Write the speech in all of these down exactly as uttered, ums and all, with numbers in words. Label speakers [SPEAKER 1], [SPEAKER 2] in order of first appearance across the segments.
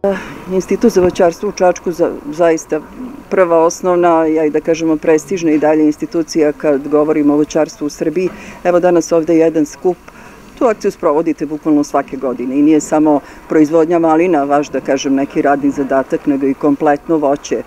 [SPEAKER 1] Institut za voćarstvo u Čačku zaista prva osnovna, ja i da kažemo prestižna i dalje institucija kad govorimo o voćarstvu u Srbiji. Evo danas ovde jedan skup. Tu akciju sprovodite bukvalno svake godine i nije samo proizvodnja malina vaš, da kažem, neki radni zadatak, nego i kompletno voće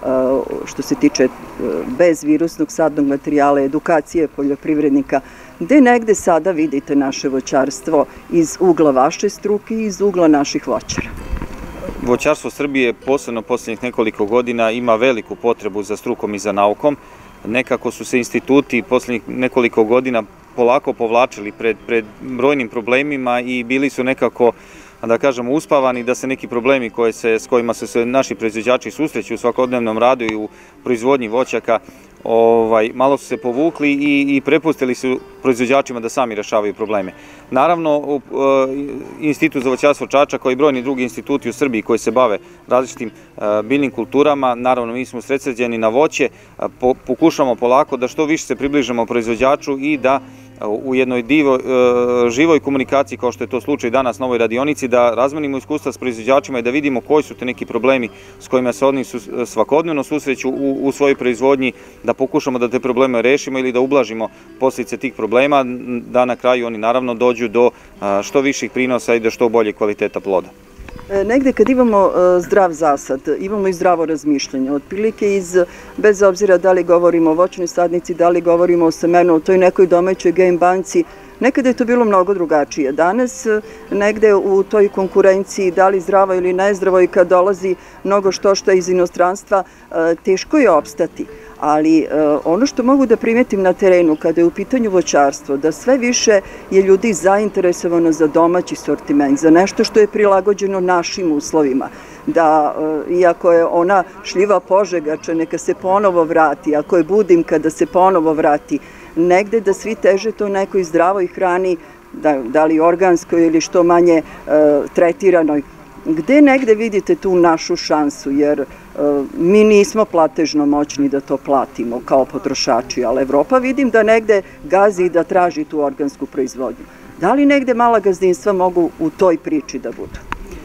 [SPEAKER 1] što se tiče bezvirusnog sadnog materijala, edukacije poljoprivrednika. Gde negde sada vidite naše voćarstvo iz ugla vaše struke i iz ugla naših voćara?
[SPEAKER 2] Voćarstvo Srbije, posebno posljednjih nekoliko godina, ima veliku potrebu za strukom i za naukom. Nekako su se instituti posljednjih nekoliko godina polako povlačili pred, pred brojnim problemima i bili su nekako, da kažemo, uspavani da se neki problemi koje se, s kojima su se naši proizvođači susreću u svakodnevnom radu i u proizvodnji voćaka, ovaj, malo su se povukli i, i prepustili su proizvođačima da sami rešavaju probleme. Naravno, Institut za voćarstvo Čačak, kao i brojni drugi instituti u Srbiji koji se bave različitim biljnim kulturama, naravno mi smo usredsređeni na voće, pokušamo polako da što više se približimo proizvođaču i da u jednoj divo, živoj komunikaciji, kao što je to slučaj danas na ovoj radionici, da razmenimo iskustva s proizvođačima i da vidimo koji su te neki problemi s kojima se oni svakodnevno susreću u, u svojoj proizvodnji, da pokušamo da te probleme rešimo ili da ublažimo posljedice tih problema, da na kraju oni naravno dođu do što viših prinosa i do što bolje kvaliteta ploda.
[SPEAKER 1] Negde kad imamo zdrav zasad, imamo i zdravo razmišljanje, otprilike iz, bez obzira da li govorimo o voćnoj sadnici, da li govorimo o semenu, o toj nekoj domaćoj game banci, nekada je to bilo mnogo drugačije. Danas negde u toj konkurenciji, da li zdravo ili nezdravo, i kad dolazi mnogo što što iz inostranstva, teško je opstati. Ali ono što mogu da primetim na terenu kada je u pitanju voćarstvo, da sve više je ljudi zainteresovano za domaći sortiment, za nešto što je prilagođeno našim uslovima. Da, iako je ona šljiva Požegača, neka se ponovo vrati, ako je Budimka, da se ponovo vrati, negde da svi teže to nekoj zdravoj hrani, da, da li organskoj ili što manje e, tretiranoj. Gde negde vidite tu našu šansu, jer e, mi nismo platežno moćni da to platimo kao potrošači, ali Evropa vidim da negde gazi i da traži tu organsku proizvodnju. Da li negde mala gazdinstva mogu u toj priči da budu?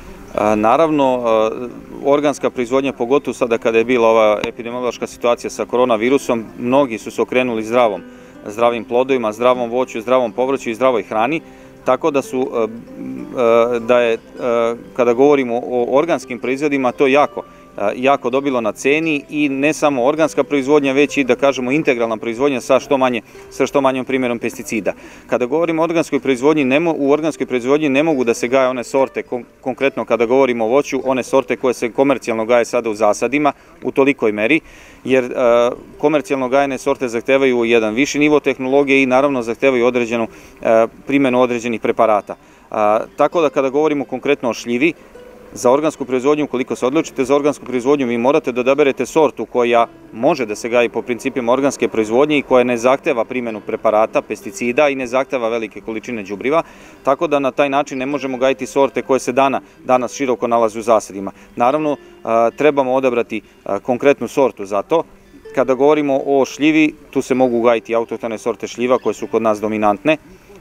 [SPEAKER 2] A, naravno, organska proizvodnja, pogotovo sada kada je bila ova epidemiološka situacija sa koronavirusom, mnogi su se okrenuli zdravom, zdravim plodovima, zdravom voću, zdravom povrću i zdravoj hrani, tako da su, da je, kada govorimo o organskim proizvodima, to jako, jako dobilo na ceni i ne samo organska proizvodnja, već i, da kažemo, integralna proizvodnja sa što manje, sa što manjom primjerom pesticida. Kada govorimo o organskoj proizvodnji, nemo, u organskoj proizvodnji ne mogu da se gaje one sorte, kon, konkretno kada govorimo o voću, one sorte koje se komercijalno gaje sada u zasadima u tolikoj meri, jer a, komercijalno gajene sorte zahtevaju jedan viši nivo tehnologije i naravno zahtevaju određenu a, primjenu određenih preparata. A, tako da kada govorimo konkretno o šljivi, za organsku proizvodnju, ukoliko se odlučite za organsku proizvodnju, vi morate da odaberete sortu koja može da se gaji po principima organske proizvodnje i koja ne zahteva primjenu preparata, pesticida i ne zahteva velike količine đubriva, tako da na taj način ne možemo gajiti sorte koje se dana, danas široko nalaze u zasadima. Naravno, trebamo odabrati konkretnu sortu za to. Kada govorimo o šljivi, tu se mogu gajiti autohtone sorte šljiva koje su kod nas dominantne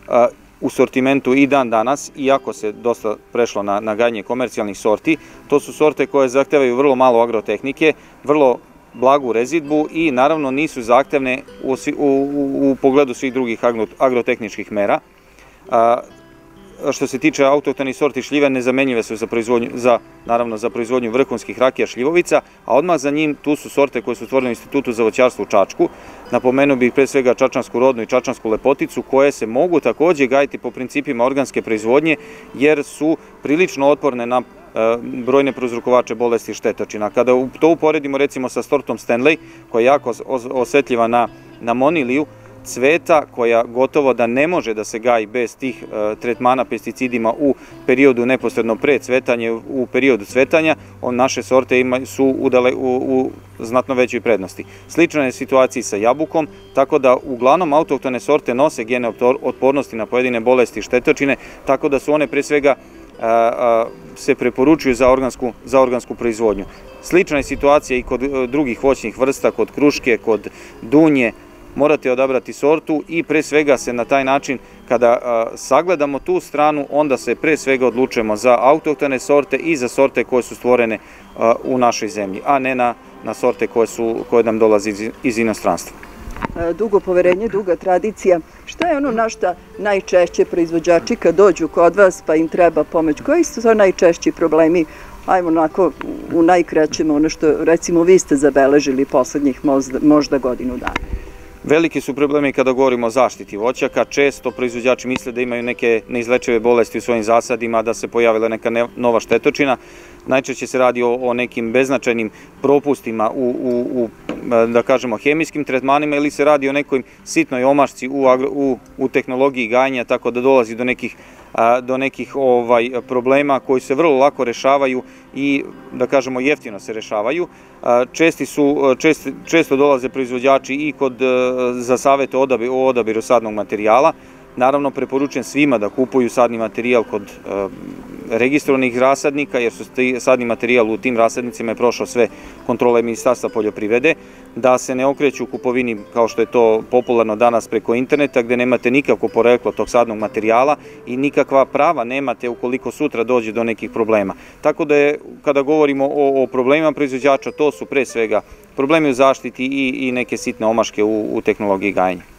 [SPEAKER 2] u sortimentu i dan danas, iako se dosta prešlo na, na gajanje komercijalnih sorti. To su sorte koje zahtevaju vrlo malo agrotehnike, vrlo blagu rezidbu i naravno nisu zahtevne u, u, u pogledu svih drugih agrotehničkih mera. A, što se tiče autohtonih sorti šljive, nezamenjive su za proizvodnju, za, naravno za proizvodnju vrhunskih rakija šljivovica, a odmah za njim tu su sorte koje su stvorene u Institutu za voćarstvo u Čačku. Napomenuo bih pre svega čačansku rodnu i čačansku lepoticu, koje se mogu takođe gajiti po principima organske proizvodnje, jer su prilično otporne na e, brojne prouzrokovače bolesti štetočina. Kada to uporedimo recimo sa sortom Stanley, koja je jako osetljiva na, na moniliju, cveta, koja gotovo da ne može da se gaji bez tih e, tretmana pesticidima u periodu neposredno pre cvetanja, u periodu cvetanja, on, naše sorte ima, su udale, u, u znatno većoj prednosti. Slična je situacija sa jabukom, tako da uglavnom autohtone sorte nose gene otpornosti na pojedine bolesti štetočine, tako da su one pre svega a, a, se preporučuju za organsku, za organsku proizvodnju. Slična je situacija i kod drugih voćnih vrsta, kod kruške, kod dunje, morate odabrati sortu i pre svega se na taj način, kada sagledamo tu stranu, onda se pre svega odlučujemo za autohtone sorte i za sorte koje su stvorene u našoj zemlji, a ne na, na sorte koje, su, koje nam dolaze iz, iz inostranstva.
[SPEAKER 1] Dugo poverenje, duga tradicija. Šta je ono na šta najčešće proizvođači kad dođu kod vas pa im treba pomoć? Koji su to najčešći problemi? Ajmo onako u najkraćem ono što recimo vi ste zabeležili poslednjih možda, možda godinu dana.
[SPEAKER 2] Veliki su problemi kada govorimo o zaštiti voćaka. Često proizvođači misle da imaju neke neizlečive bolesti u svojim zasadima, da se pojavila neka nova štetočina. Najčešće se radi o, o nekim beznačajnim propustima u, u, u, da kažemo, hemijskim tretmanima ili se radi o nekoj sitnoj omašci u, u, u tehnologiji gajenja, tako da dolazi do nekih, a, do nekih ovaj, problema koji se vrlo lako rešavaju i, da kažemo, jeftino se rešavaju. A, česti su, čest, često dolaze proizvođači i kod, za savete o odabiru sadnog materijala. Naravno, preporučujem svima da kupuju sadni materijal kod e, registrovanih rasadnika, jer su sadni materijal u tim rasadnicima je prošao sve kontrole Ministarstva poljoprivrede, da se ne okreću u kupovini, kao što je to popularno danas preko interneta, gde nemate nikakvo poreklo tog sadnog materijala i nikakva prava nemate ukoliko sutra dođe do nekih problema. Tako da je, kada govorimo o, o problemima proizvođača, to su pre svega problemi u zaštiti i, i neke sitne omaške u, u tehnologiji gajenja.